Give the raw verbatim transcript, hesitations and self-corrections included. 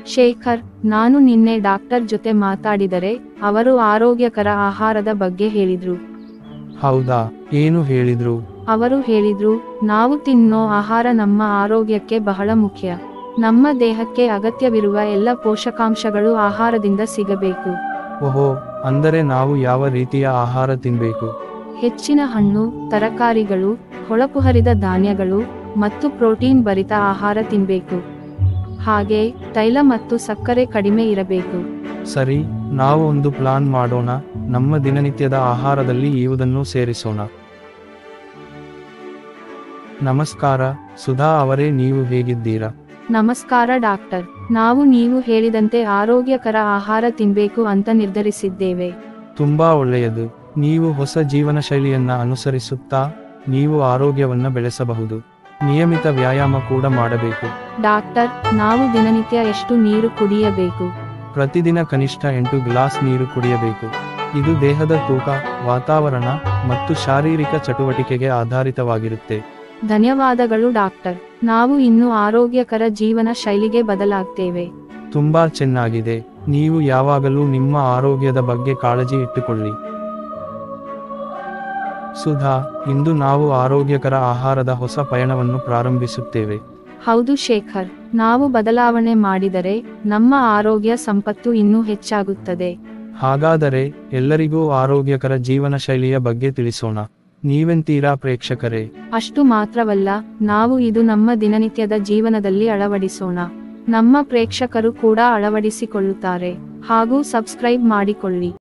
ಶೇಖರ್, ನಾನು ನಿನ್ನೆ ಡಾಕ್ಟರ್ ಜೊತೆ ಮಾತಾಡಿದರೆ ಅವರು ಆರೋಗ್ಯಕರ ಆಹಾರದ ಬಗ್ಗೆ ಹೇಳಿದ್ರು. ಹೌದಾ, ಏನು ಹೇಳಿದ್ರು? ಅವರು ಹೇಳಿದ್ರು, ನಾವು ತಿನ್ನೋ ಆಹಾರ ನಮ್ಮ ಆರೋಗ್ಯಕ್ಕೆ ಬಹಳ ಮುಖ್ಯ. ನಮ್ಮ ದೇಹಕ್ಕೆ ಅಗತ್ಯವಿರುವ ಎಲ್ಲ ಪೋಷಕಾಂಶಗಳು ಆಹಾರದಿಂದ ಸಿಗಬೇಕು. ಓಹೋ, ಅಂದರೆ ನಾವು ಯಾವ ರೀತಿಯ ಆಹಾರ ತಿನ್ಬೇಕು? ಹೆಚ್ಚಿನ ಹಣ್ಣು, ತರಕಾರಿಗಳು, ಹೊಳಪುಹರಿದ ಧಾನ್ಯಗಳು ಮತ್ತು ಪ್ರೋಟೀನ್ ಭರಿತ ಆಹಾರ ತಿನ್ಬೇಕು. ಹಾಗೆ ತೈಲ ಮತ್ತು ಸಕ್ಕರೆ ಕಡಿಮೆ ಇರಬೇಕು. ಸರಿ, ನಾವು ಒಂದು ಪ್ಲಾನ್ ಮಾಡೋಣ. ನಮ್ಮ ದಿನನಿತ್ಯದ ಆಹಾರದಲ್ಲಿ ಇವುದನ್ನು ಸೇರಿಸೋಣ. ನಮಸ್ಕಾರ ಸುಧಾ ಅವರೇ, ನೀವು ಹೇಗಿದ್ದೀರಾ? ನಮಸ್ಕಾರ ಡಾಕ್ಟರ್, ನಾವು ನೀವು ಹೇಳಿದಂತೆ ಆರೋಗ್ಯಕರ ಆಹಾರ ತಿನ್ಬೇಕು ಅಂತ ನಿರ್ಧರಿಸಿದ್ದೇವೆ. ತುಂಬಾ ಒಳ್ಳೆಯದು. ನೀವು ಹೊಸ ಜೀವನ ಶೈಲಿಯನ್ನ ಅನುಸರಿಸುತ್ತಾ ನೀವು ಆರೋಗ್ಯವನ್ನ ಬೆಳೆಸಬಹುದು. ನಿಯಮಿತ ವ್ಯಾಯಾಮ ಕೂಡ ಮಾಡಬೇಕು. ಡಾಕ್ಟರ್, ನಾವು ದಿನನಿತ್ಯ ಎಷ್ಟು ನೀರು ಕುಡಿಯಬೇಕು? ಪ್ರತಿದಿನ ಕನಿಷ್ಠ ಎಂಟು ಗ್ಲಾಸ್ ನೀರು ಕುಡಿಯಬೇಕು. ಇದು ದೇಹದ ತೂಕ, ವಾತಾವರಣ ಮತ್ತು ಶಾರೀರಿಕ ಚಟುವಟಿಕೆಗೆ ಆಧಾರಿತವಾಗಿರುತ್ತೆ. ಧನ್ಯವಾದಗಳು ಡಾಕ್ಟರ್, ನಾವು ಇನ್ನು ಆರೋಗ್ಯಕರ ಜೀವನ ಶೈಲಿಗೆ ಬದಲಾಗ್ತೇವೆ. ತುಂಬಾ ಚೆನ್ನಾಗಿದೆ. ನೀವು ಯಾವಾಗಲೂ ನಿಮ್ಮ ಆರೋಗ್ಯದ ಬಗ್ಗೆ ಕಾಳಜಿ ಇಟ್ಟುಕೊಳ್ಳಿ. ಸುಧಾ, ಇಂದು ನಾವು ಆರೋಗ್ಯಕರ ಆಹಾರದ ಹೊಸ ಪಯಣವನ್ನು ಪ್ರಾರಂಭಿಸುತ್ತೇವೆ. ಹೌದು ಶೇಖರ್, ನಾವು ಬದಲಾವಣೆ ಮಾಡಿದರೆ ನಮ್ಮ ಆರೋಗ್ಯ ಸಂಪತ್ತು ಇನ್ನೂ ಹೆಚ್ಚಾಗುತ್ತದೆ. ಹಾಗಾದರೆ ಎಲ್ಲರಿಗೂ ಆರೋಗ್ಯಕರ ಜೀವನ ಶೈಲಿಯ ಬಗ್ಗೆ ತಿಳಿಸೋಣ. ನೀವೆಂತೀರಾ ಪ್ರೇಕ್ಷಕರೇ? ಅಷ್ಟು ಮಾತ್ರವಲ್ಲ, ನಾವು ಇದು ನಮ್ಮ ದಿನನಿತ್ಯದ ಜೀವನದಲ್ಲಿ ಅಳವಡಿಸೋಣ. ನಮ್ಮ ಪ್ರೇಕ್ಷಕರು ಕೂಡ ಅಳವಡಿಸಿಕೊಳ್ಳುತ್ತಾರೆ. ಹಾಗೂ ಸಬ್ಸ್ಕ್ರೈಬ್ ಮಾಡಿಕೊಳ್ಳಿ.